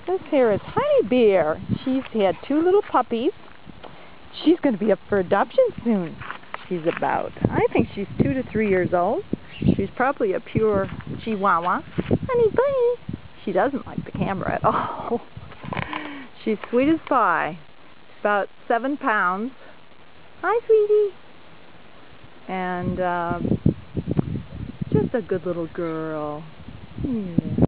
This here is Honey Bear. She's had 2 little puppies. She's going to be up for adoption soon. She's about, I think she's 2 to 3 years old. She's probably a pure Chihuahua. Honey bunny. She doesn't like the camera at all. She's sweet as pie. About 7 pounds. Hi, sweetie. And just a good little girl. Yeah.